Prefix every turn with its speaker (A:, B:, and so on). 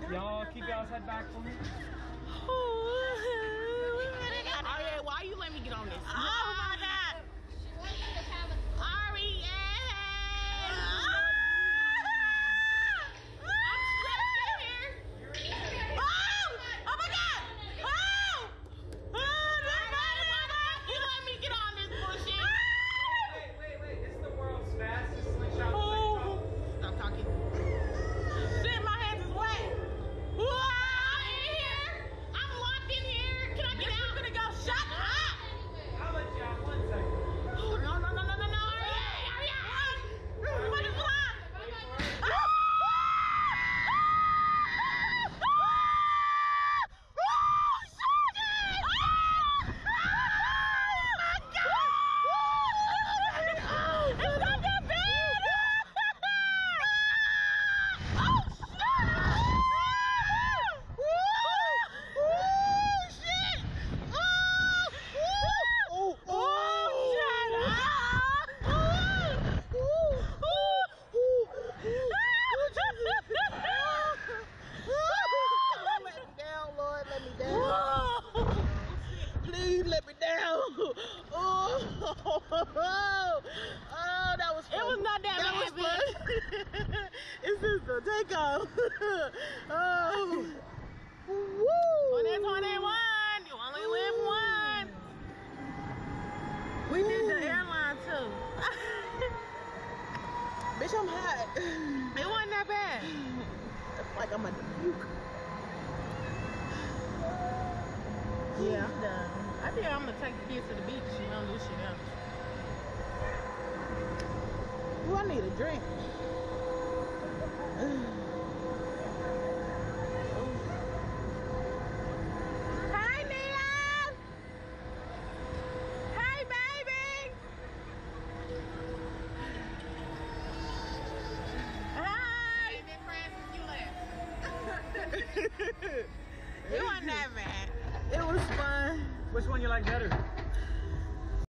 A: Y'all keep y'all's head back for me.
B: Oh yeah, why you let me get on this? Oh my God. Ari, please let me down. Oh, that was fun. It was not that bad. It's just a takeoff. Oh. Woo. 2021. You only live once. We did the airline too. Bitch, I'm hot. It wasn't that bad. It's like I'm at the puke. Yeah, I'm done. I think I'm gonna take the kids to the beach and don't do shit else. Ooh, I need a drink. Hi, Nia! Hi, baby! Hi! Ain't been friends since you left. It wasn't that bad. It was fun.
A: Which one you like better?